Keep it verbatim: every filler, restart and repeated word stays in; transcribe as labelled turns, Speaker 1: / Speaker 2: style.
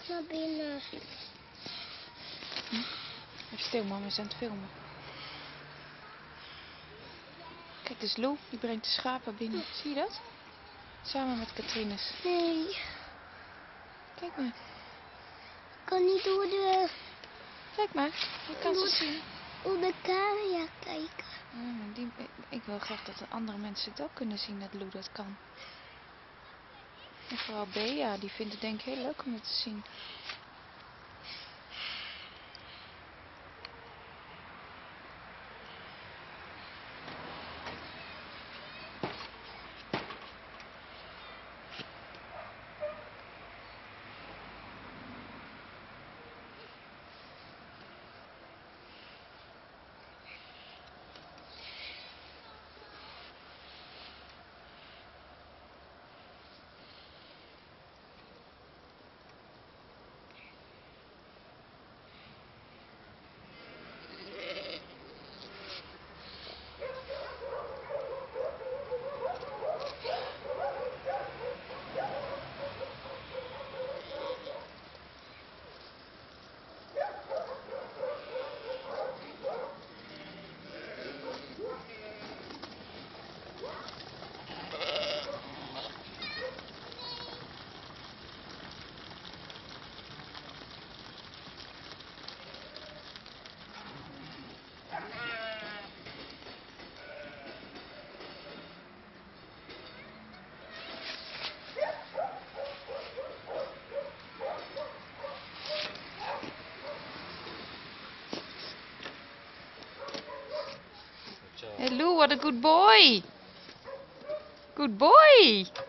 Speaker 1: naar binnen.
Speaker 2: Hm? Even stil, mama is aan het filmen. Kijk, dus Lou, die brengt de schapen binnen. Zie je dat? Samen met Catrinus.
Speaker 1: Nee.
Speaker 2: Kijk maar.
Speaker 1: Ik kan niet door de...
Speaker 2: Kijk maar, je kan ze zien.
Speaker 1: Door de camera kijken.
Speaker 2: Ja, maar die, ik wil graag dat de andere mensen het ook kunnen zien dat Lou dat kan. En vooral Bea, die vindt het denk ik heel leuk om het te zien. Hey Lou, what a good boy! Good boy!